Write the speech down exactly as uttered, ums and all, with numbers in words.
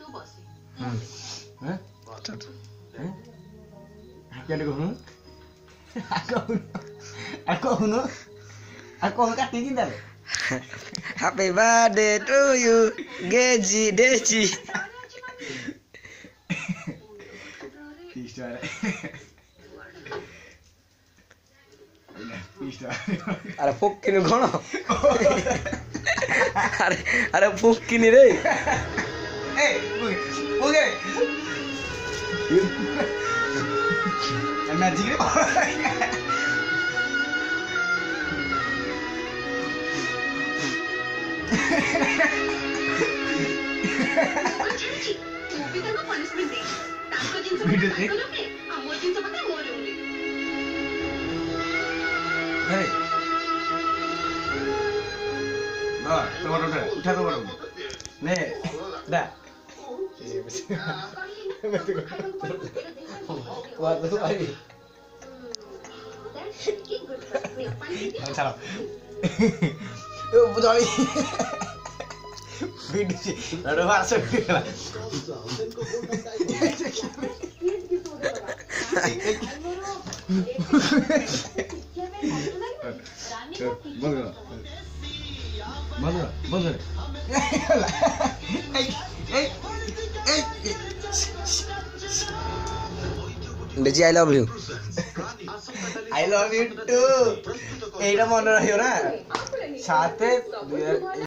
हम्म हैं हैं क्या कहूं aku aku aku kating kita Happy birthday to you Geji Deji Pisah pisah अरे फुक किनु कौन अरे अरे फुक किनी रे ए ओके एनर्जी रे वीडियो देख Hey. Nah, coba udah, udah coba dong. Nih, dah. Buat tuh lagi. Jangan salah. Yuk, betul lagi. Video sih, ada masuk lah. Bangga, bangga, bangga. Eh, eh, eh. Deji, I love you. I love you too. এইটা মনে রাখিও না সাথে